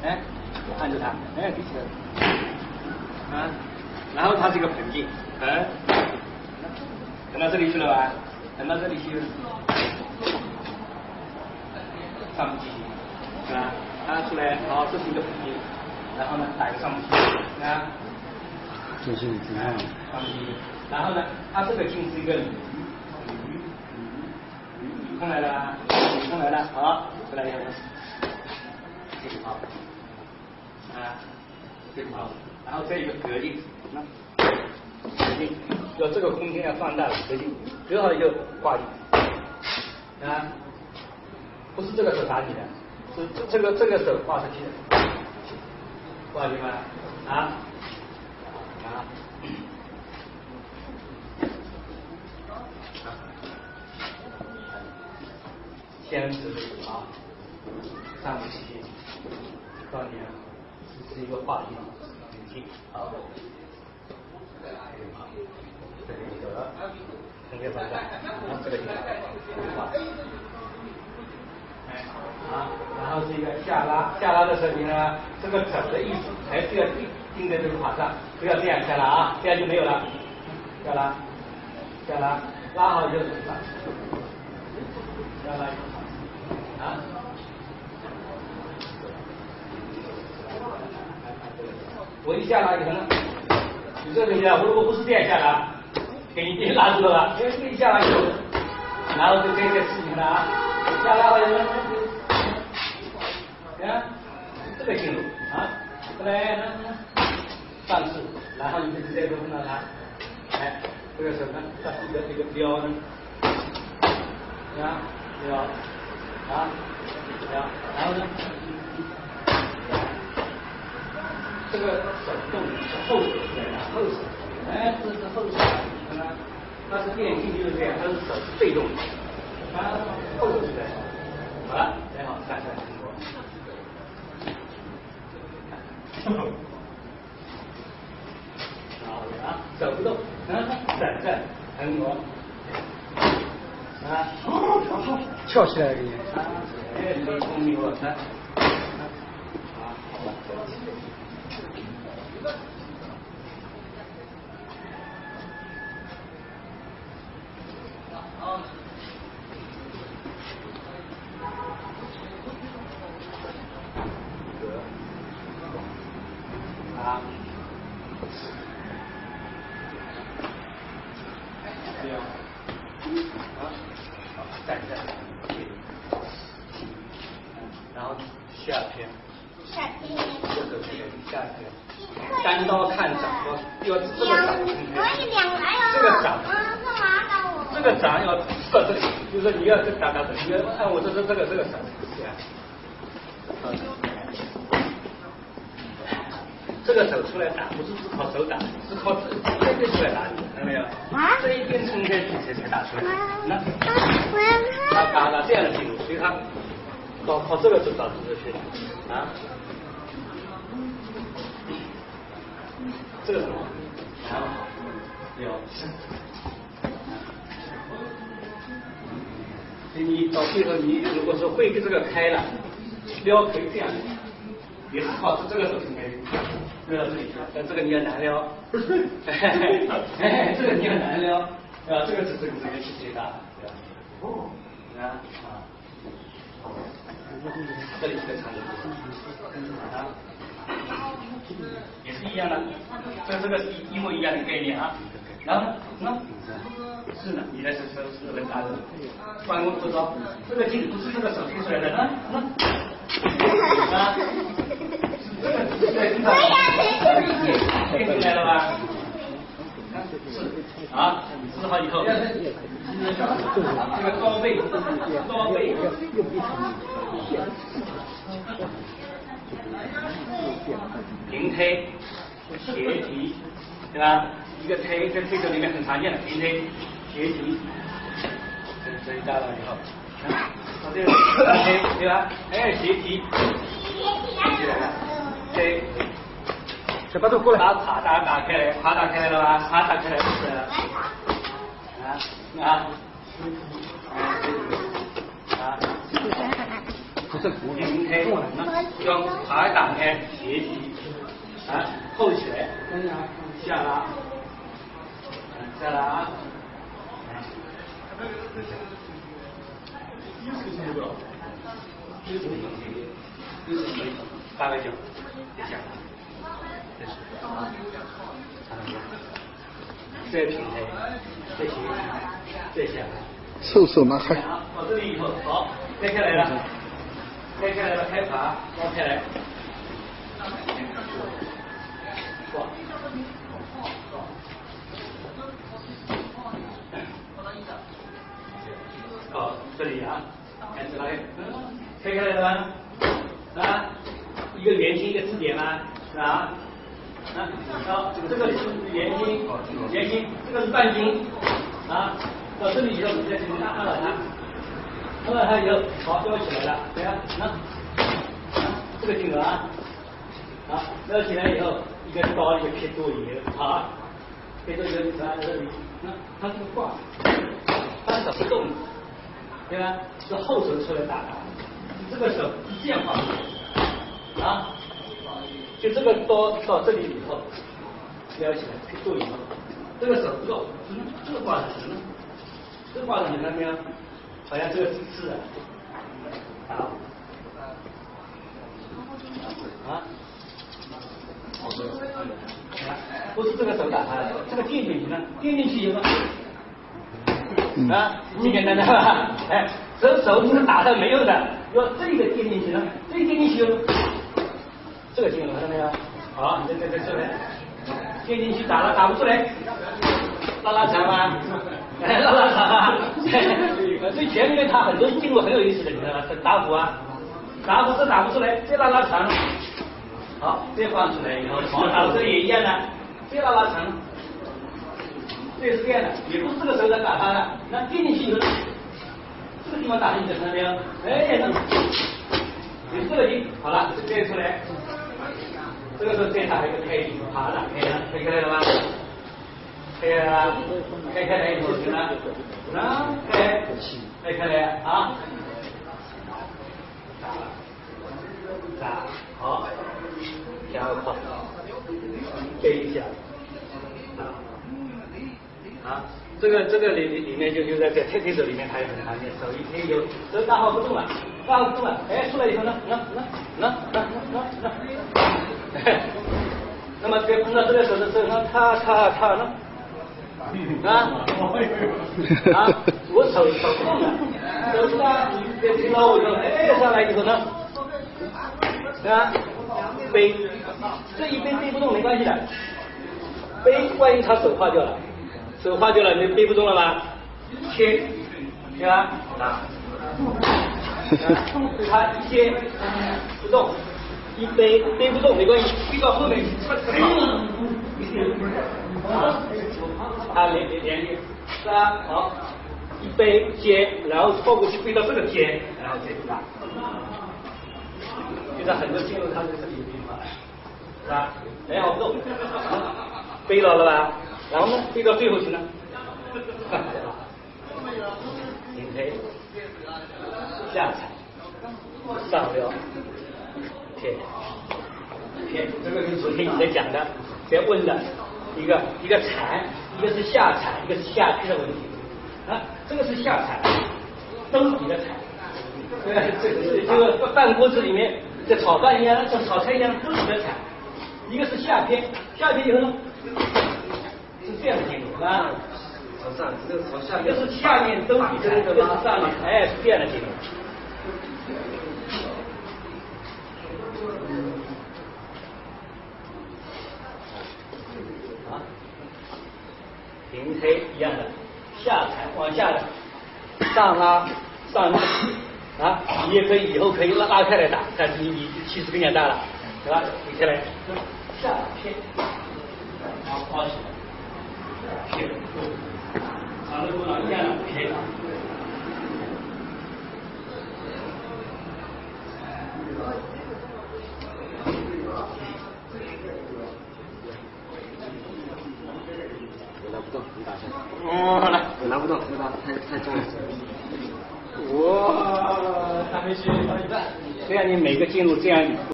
哎，按住它，哎，提起来，啊，然后它是一个盆径，盆到这里去了吧？盆到这里去了，上不去，是吧？它出来，好，这是一个盆径，然后呢，打一个上不去，啊， 这是怎样？ 上不去，然后呢，它这个径是一个鲤空来了，鲤空来了，好，出来以后，这个好，啊，这个好，然后这一个格径，格径，要这个空间要放大了，格径，格好了就挂进，啊，不是这个手打你的，是这个手挂出去的，挂进吗？啊，啊。先是啊，上不去，告诉你啊，是一个画地语境，好，这里有了，空间放大，然后这个地方画，哎，好，然后是一个下拉，下拉的时候你呢，这个整的意思还是要定在这个塔上，不要这样下拉啊，这样就没有了，下拉，下拉，拉好就上，下拉。啊，我一下来以后呢，你这个呀，我如果不是这样下来，给你别拉住了吧，因为这个一下来以后，然后就这个事情了啊，下来了以后，啊，这个进入啊，过来上次，然后你就直接就碰到它，哎，这个什么，它是这个标呢，啊，标。啊，然后呢，这个手动是后手出来的，后手，哎，这是后手，看看，它是电竞就是这样，它是手是被动的，啊，后手出来，好了，很好，看看成果。好啊，手不动，闪闪，成果。啊， 跳起来给你。 哎，你聪明了，来。啊。这样。啊。站着，然后下篇，这个下篇，单刀看掌，要这个掌撑开，这个掌，这个掌要到这里，就是说你要打到这里，你要按我这个手，这个手出来打，不是只靠手打，是靠这边出来打你，看到没有？这一边撑开才打出来。那打这样的进入，所以他靠这个手导致这些啊，这个什么？啊，有。所以你到最后，你如果说会这个开了，撩可以这样，也是靠这个手撑开。溜到这里去了，但这个你要难撩，这个你要难撩，啊，这个是这个气最大的，对吧？哦，啊，这里是个长的啊，也是一样的，这个是一模一样的概念啊。然后呢，是的，你的手是能打的，办公桌上这个劲不是这个手推出来的啊。听出来了吧？是啊，4号以后，这个高背，平推、斜提，对吧？一个推在推手里面很常见的平推、斜提，这一大了以后，到这个推对吧？哎，斜提，起来了，推。 小把手过来， 把塔打开来，塔打开来了吧？塔打开来出来了，啊， 这平推，用ขา打开斜击，啊，扣起来，下拉，下拉啊。大概就这样，这是差不多。再平推，再斜击，再下来。 手拿开。 到这里以后，好，开开来了，开开来了，开爬，拉开来。哇！哦，这里啊，开始拉开，开开来了吗？啊，一个圆心，一个支点吗？是吧？好，这个是圆心，圆心，这个是半筋，啊，到这里以后，你再这里按到它，按到它以后，好，撩起来了，对啊，这个劲额啊，好，撩起来以后，一个高，一个撇多以后，好，撇多以后，在这里，它这个挂，单手不动，对吧？是后手出来打的，这个手是这样放的，啊。就这个刀到这里以后，撩起来，撇多以后，这个手不动，这个挂上去呢，这个挂上去看到没有？好像这个是的，打。啊，不是这个手打他的，这个垫进去呢，垫进去以后，啊，挺简单的吧？哎，手这个打的没有的，要这个垫进去呢，这个垫进去哟，这个进了看到没有？好，你这来，垫进去打不出来，拉长吗？拉长啊！最前面它很多经络很有意思的，你知道吗？这打虎啊，打虎这打不出来，再拉长。好，再放出来以后，好，打这里也一样的，再拉长，这是这样的，也不是这个手在打它的，那垫进去以后，这个地方打进去，看到没有？哎，有这个劲，好了，再出来，这个时候再打一个开力，好了，开开来了吧？开开来了，开开来以后，行了，开开来啊，打，好。然后靠背一下，啊，这个里面就在推手里面还有很常见，手一推就手大号不动了，哎，出来以后呢，那么在碰到这个手的时候呢，它呢，我手不动了，手是呢，再推到我就哎上来以后呢，背，这一背不动没关系的，背万一他手化掉了，你背不动了吗？切，对吧？他一切不动，一背不动没关系，背到后面，连是吧？好，一背接，然后拖过去背到这个接，然后再拉。现在很多经络它在这里有变化，是吧？哎，好不动，背到了吧？然后呢，背到最后去呢，引推，下踩，上撩，贴，这个是昨天你在讲的，在问的一个踩，一个是下踩，一个是下贴的问题。啊，这个是下踩，兜底的踩。这个饭锅子里面在炒饭一样，像炒菜一样兜底的踩。一个是下片以后呢，是这样的结构啊。朝上，这个朝下。一个是下面兜底踩，一个是上面，哎，是这样的结构。啊，平推一样的，下踩往下的，上拉上拉啊，你也可以以后可以拉开来打，但是你气势更加大了，对吧？你开来，下偏，然后抛起来，偏，长的不能一样的偏。 拿不动，你打下。 来， 我拿不动，太重了。 我还没学到一半。 虽然你每个进入这样